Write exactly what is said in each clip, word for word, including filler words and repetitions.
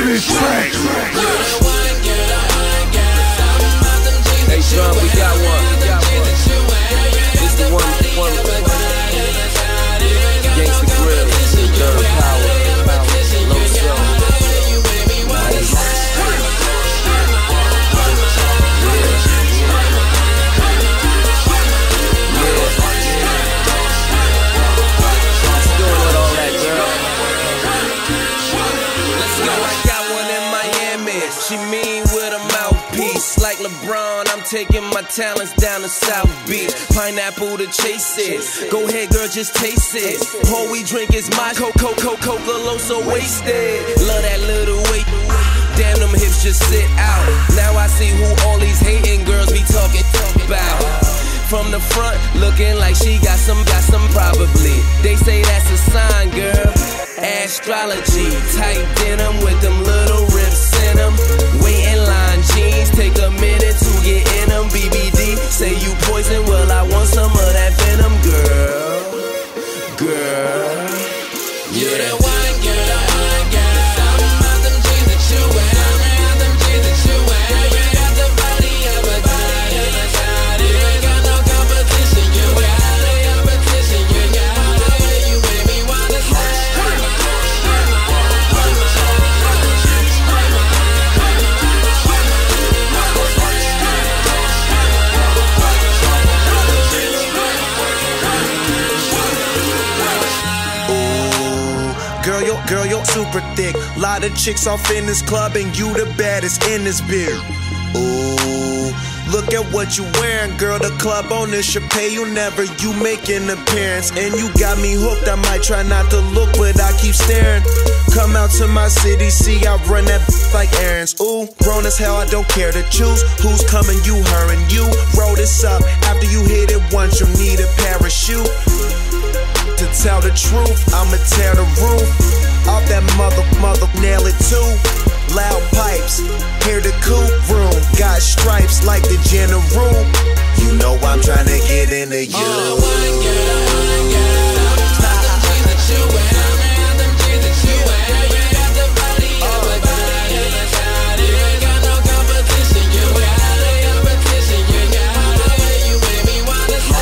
this track. Hey, Sean, we got one. This the one, one, Gangsta Grill, Third Power, Low Soul. Nice. She mean with a mouthpiece. Like LeBron, I'm taking my talents down to South Beach. Pineapple to chase it. Go ahead, girl, just taste it. All we drink is my Coco, Coco, Coca, low so wasted. Love that little weight. Damn, them hips just sit out. Now I see who all these hating girls be talking about. From the front, looking like she got some, got some probably. They say that's a sign, girl. Astrology, tight denim with them little rips in them. Wait in line jeans, take a minute to get in them. B B D, say you poison, well I want some of that venom, girl. Girl, you the one, you the one, girl. Some of them jeans that you wear, some of them jeans that you wear. You got the body of a god, you ain't got no competition. You got no competition, you got it. You made me wanna say. Girl, you're, girl, you're super thick. Lot of chicks off in this club, and you the baddest in this beer. Ooh, look at what you wearing, girl. The club owner should pay you never. You make an appearance, and you got me hooked. I might try not to look, but I keep staring. Come out to my city, see I run that like errands. Ooh, grown as hell, I don't care to choose who's coming, you, her, and you. Roll this up. After you hit it once, you need a parachute. To tell the truth, I'ma tear the roof off that mother, mother, nail it too. Loud pipes, hear the coupe room. Got stripes like the general. You know I'm trying to get into you. Oh, one girl, one girl. Stop them jeans that you wear, man, them jeans that you wear. You got the body of a god, you ain't got no competition. You got no competition, you got it. You made me wanna say.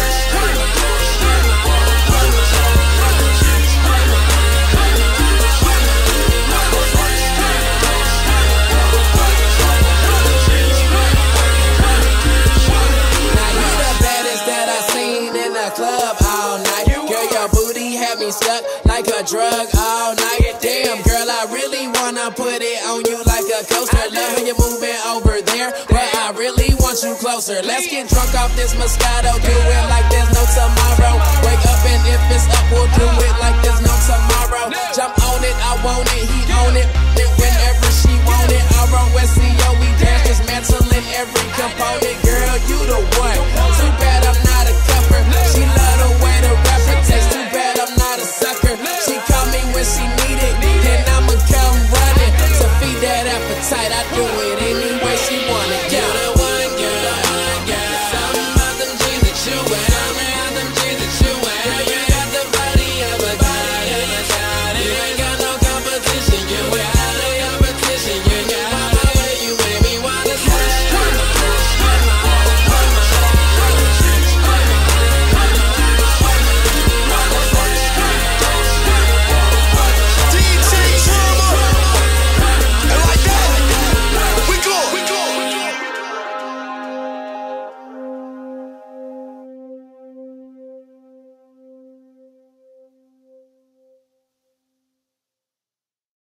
Club all night, girl, your booty had me stuck like a drug all night. Damn, girl, I really wanna put it on you like a coaster. Love when you're moving over there, but I really want you closer. Let's get drunk off this Moscato, do it like there's no tomorrow. Wake up and if it's up, we'll do it like there's no tomorrow. Jump on it, I want it, he on it. Whenever she want it, I run with C O